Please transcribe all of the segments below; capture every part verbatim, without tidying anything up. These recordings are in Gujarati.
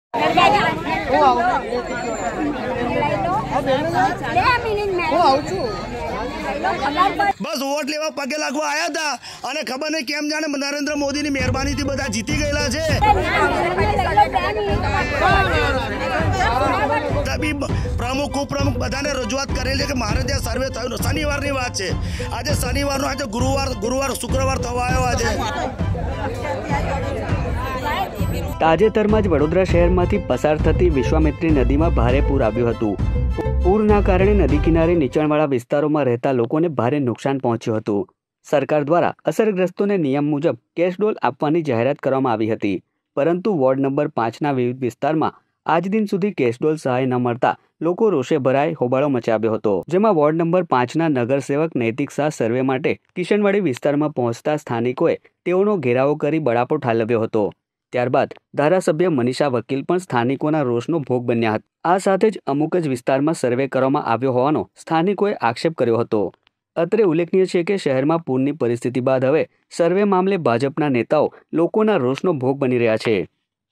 बस वोट लेवा पगे लागवा आया था અને ખબર નહીં કેમ જાણે નરેન્દ્ર મોદીની મહેરબાનીથી બધા જીતી ગયેલા છે। તબી પ્રમુખ ઉપપ્રમુખ બધાને રજૂઆત કરેલી કે મારે ત્યાં સર્વે થયું શનિવારની વાત છે। આજે શનિવારનો આજે ગુરુવાર ગુરુવાર શુક્રવાર થવા આવ્યો આજે। તાજેતરમાં જ વડોદરા શહેરમાંથી પસાર થતી વિશ્વામિત્રી નદીમાં ભારે પૂર આવ્યું હતું। પૂરના કારણે નદી કિનારે નીચાણવાળા વિસ્તારોમાં રહેતા લોકોને ભારે નુકસાન પહોંચ્યું હતું। સરકાર દ્વારા અસરગ્રસ્તોને નિયમ મુજબ કેશડોલ આપવાની જાહેરાત કરવામાં આવી હતી, પરંતુ વોર્ડ નંબર પાંચના વિવિધ વિસ્તારમાં આજ દિન સુધી કેશડોલ સહાય ન મળતા લોકો રોષે ભરાઈ હોબાળો મચાવ્યો હતો, જેમાં વોર્ડ નંબર પાંચના નગરસેવક નૈતિક શાહ સર્વે માટે કિશનવાડી વિસ્તારમાં પહોંચતા સ્થાનિકોએ તેઓનો ઘેરાવો કરી બળાપો ઠાલવ્યો હતો। ત્યારબાદ ધારાસભ્ય મનીષા વકીલ પણ સ્થાનિકોના રોષનો ભોગ બન્યા હતા। આ સાથે જ અમુક જ વિસ્તારમાં સર્વે કરવામાં આવ્યો હોવાનો સ્થાનિકોએ આક્ષેપ કર્યો હતો। અત્રે ઉલ્લેખનીય છે કે શહેરમાં પૂરની પરિસ્થિતિ બાદ હવે સર્વે મામલે ભાજપના નેતાઓ લોકોના રોષનો ભોગ બની રહ્યા છે।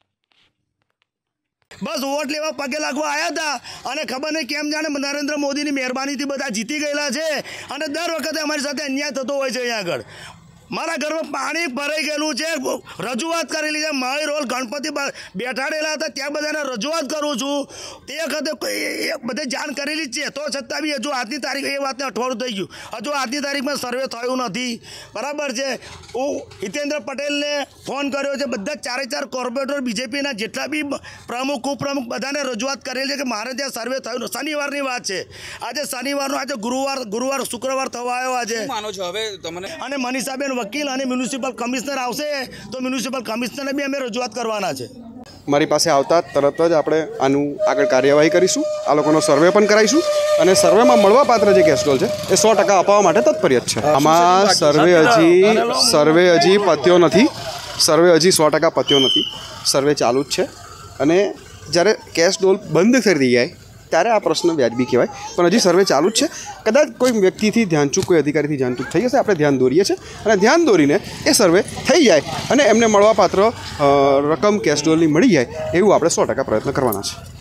બસ વોટ લેવા પગે લાગવા આવ્યા હતા અને ખબર નહીં કેમ જાણે નરેન્દ્ર મોદીની મહેરબાનીથી બધા જીતી ગયેલા છે અને દર વખતે અમારી સાથે અન્યાય થતો હોય છે। અહીંયા આગળ મારા ઘરમાં પાણી ભરાઈ ગયેલું છે। રજૂઆત કરેલી છે। મારી રોલ ગણપતિ બેઠાડેલા હતા ત્યાં બધાને રજૂઆત કરું છું। તે વખતે બધે જાણ કરેલી જ છે, તો છતાં બી હજુ આજની તારીખ એ વાતને અઠવાડિયું થઈ ગયું, હજુ આજની તારીખમાં સર્વે થયું નથી। બરાબર છે। હું હિતેન્દ્ર પટેલને ફોન કર્યો છે, બધા ચારે ચાર કોર્પોરેટર બીજેપીના જેટલા બી પ્રમુખ ઉપપ્રમુખ બધાને રજૂઆત કરેલી છે કે મારે ત્યાં સર્વે થયું શનિવારની વાત છે। આજે શનિવારનો આજે ગુરુવાર ગુરુવાર શુક્રવાર થવા આવ્યો આજે। માનો છો હવે તમને અને મનીષાબેન વકીલ અને મ્યુનિસિપલ કમિશનર આવશે તો મ્યુનિસિપલ કમિશનરને બી અમે રજૂઆત કરવાના છે। મારી પાસે આવતા તરત જ આપણે આનું આગળ કાર્યવાહી કરીશું, આ લોકોનો સર્વે પણ કરાવીશું અને સર્વેમાં મળવાપાત્ર જે કેશડોલ છે એ સો ટકા અપાવવા માટે તત્પર છે। આમાં સર્વે હજી સર્વે હજી પત્યો નથી, સર્વે હજી સો ટકા પત્યો નથી, સર્વે ચાલુ જ છે અને જ્યારે કેશડોલ બંધ કરી જાય ત્યારે આ પ્રશ્ન વ્યાજબી કહેવાય, પણ હજી સર્વે ચાલુ જ છે। કદાચ કોઈ વ્યક્તિથી ધ્યાનચૂક કોઈ અધિકારીથી ધ્યાનચૂક થઈ જશે, આપણે ધ્યાન દોરીએ છીએ અને ધ્યાન દોરીને એ સર્વે થઈ જાય અને એમને મળવાપાત્ર રકમ કેશડોલની મળી જાય એવું આપણે સો ટકા પ્રયત્ન કરવાના છે।